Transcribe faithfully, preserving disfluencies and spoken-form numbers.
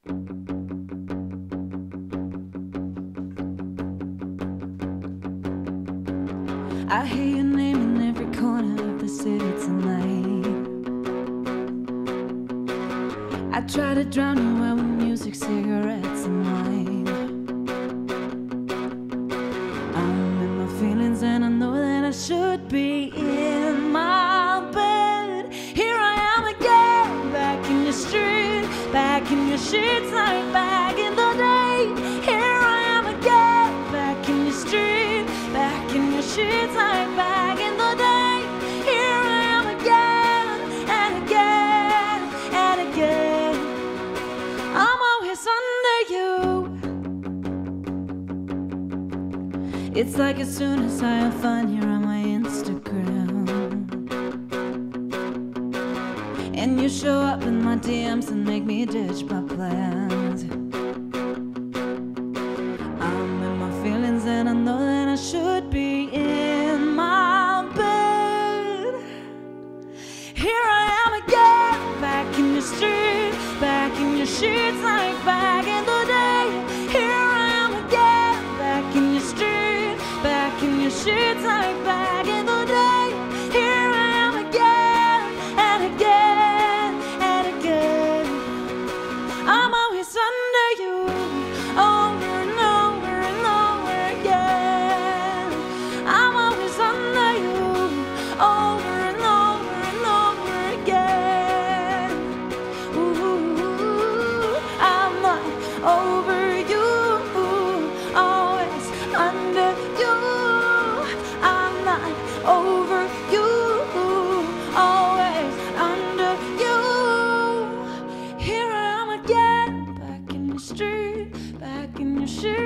I hear your name in every corner of the city tonight. I try to drown you out with music, cigarettes and wine. I'm in my feelings and I know that I should be in my bed. Here I am again, back in your street, back in your sheets like back in the day. Here I am again, back in your street, back in your sheets like back in the day. Here I am again and again and again. I'm always under you. It's like as soon as I have fun, you're on my Instagram, and you show up in my D Ms and make me ditch my plans. I'm in my feelings and I know that I should be in my bed. Here I am again, back in your street, back in your sheets like back in the day. Here I am again, back in your street, back in your sheets like back in the day. Here I am again and again and again. I'm always under you, over and over and over again. I'm always under you, over and over and over again. Ooh, I'm not over you, always under you. I'm not over you, always under you. Here I am again, back in the street, back in your shoes.